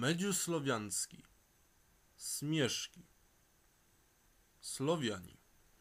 Medziusłowiański. Śmieszki. Słowiani.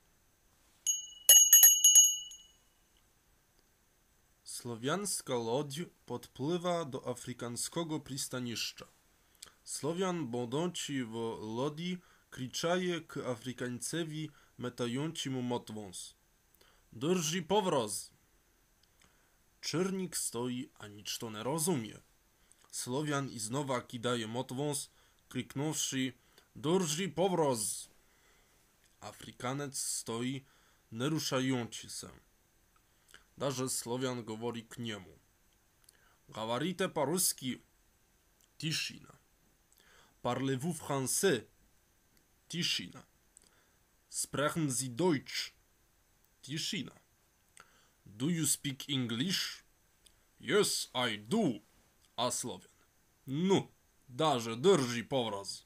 Słowiańska lodź podpływa do afrykańskiego przystaniszcza. Słowian będący w lodzi krzyczy k Afrykańcowi metającemu motwąs: "Drży powróz!" Czyrnik stoi, a nic to nie rozumie. Słowian i znowa kidaje motwąs, kryknąwszy: "Drży powróz!" Afrykanec stoi, nie ruszający się. Даже Słowian mówi k niemu: "Говорите по-русски." Тишина. "Parlez-vous français?" Тишина. "Sprechen Sie Deutsch?" Тишина. "Do you speak English?" "Yes, I do." A Słowian: "No, даже drży powróz."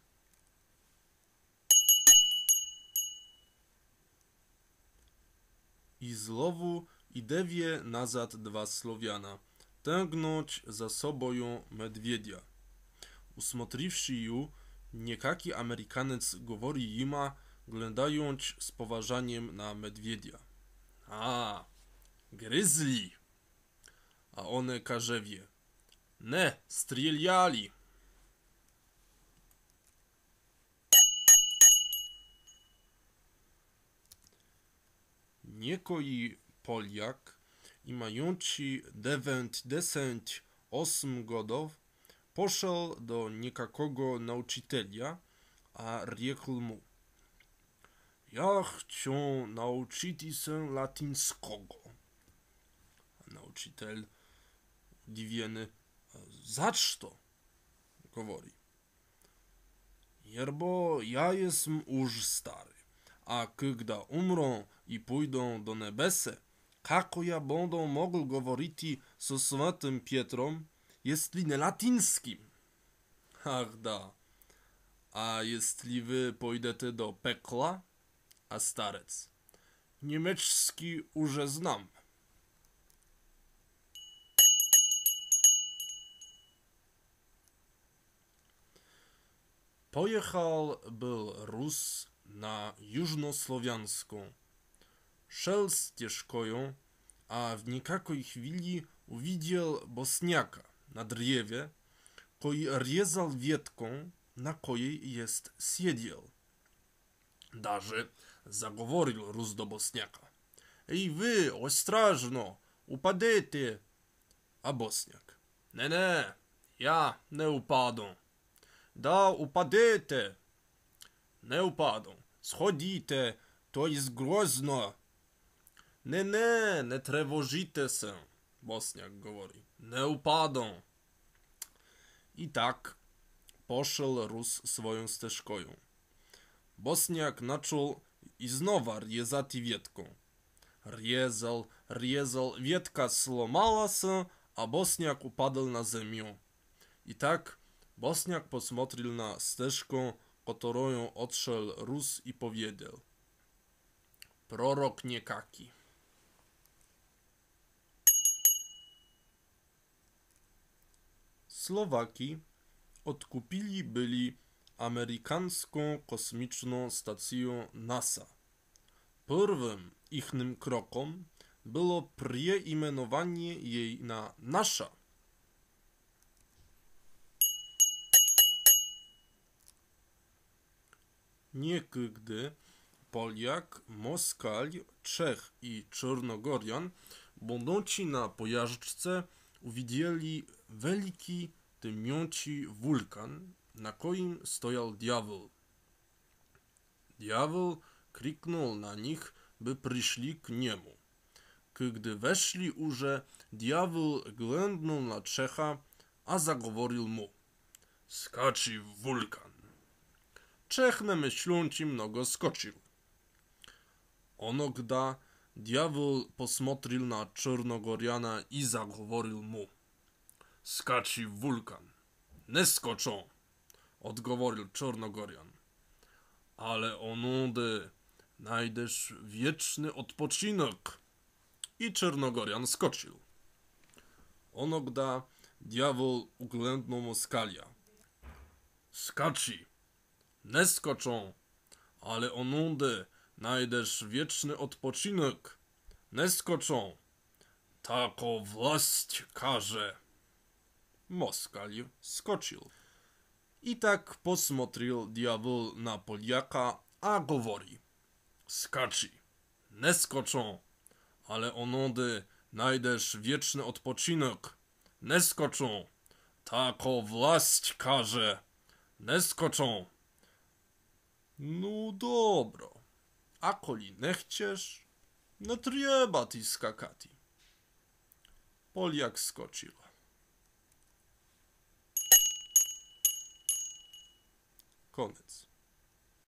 I znowu idzie nazad dwa Słowiana, tęgnąć za sobą medwiedia. Usmotrywszy ją, niekaki Amerykanec mówi im, glądając z poważaniem na medwiedia: "A, gryzli." A one karzewie: "Ne, strzelali." Niekoi Poliak, i mający 98 godów, poszedł do niekakiego nauczyciela, a rzekł mu: "Ja chcę nauczyć się latyńskiego." Nauczyciel, udziwiony: "Za co?" mówi: "Jerbo ja jestem już stary, a kiedy umrę i pójdę do niebesa, kako ja będę mógł mówić ze świętym Pietrem, jeśli nie latyńskim?" "Ach da, a jeśli wy pójdziecie do pekla?" A starec: "Niemiecki już znam." Pojechał był Rus na Jużnosłowiańską. Szedł ścieżką, a w niekakiej chwili uwidział Bosniaka na drzewie, który rezał ветką, na której jest siedział. Даже zagovoril Rus do Bosniaka: "Ej wy, ostrażno, upadecie!" A Bosniak: "Nie, ja nie upadę." "Da, upadete." "Nie upadę. Schodite, to jest grozno." Nie trwożycie się." Bosniak mówi: "Nie upadę." I tak poszedł Rus swoją ścieżką. Bosniak zaczął i znowu rezać ветką. Rezał, ветка złamała się, a Bosniak upadł na ziemię. I tak Bosniak posмотрел na ścieżkę, którą odszedł Rus, i powiedział: "Prorok niekaki." Słowaki odkupili byli amerykańską kosmiczną stację NASA. Pierwszym ichnym krokom było przeimienowanie jej na nasza. Niekiedy Poliak, Moskal, Czech i Czarnogorian, będący na pojażdżce, uwidzieli wielki, dymiący wulkan, na którym stojał diabeł. Diabeł kryknął na nich, by przyszli k niemu. Kiedy weszli уже, diabeł ględnął na Czecha, a zagovoril mu: "Skaczy w wulkan." Czech, nie myślący mnogo, skoczył. Onogda diabeł posмотрел na Czarnogoriana i zagovoril mu: "Skaczy w wulkan." "Nie skoczą," odgovoril Czarnogorian. "Ale onundy znajdziesz wieczny odpoczynek." I Czarnogorian skoczył. Onogda diabeł uględnął Moskalia: Skači, ne skoczą, ale onundy najdesz wieczny odpoczynek. Не скочą, тако власть каже. Москаль скочил. I tak посмотрел дьявол на Poljaka, a говори. Skaczy, не skoczą, ale onundy najdesz wieczny odpoczynek. Не skoczą, тако власть каже. Не skoczą. No dobro, a koli nie chcesz, no trzeba ty skakati. Poljak skoczył. Koniec.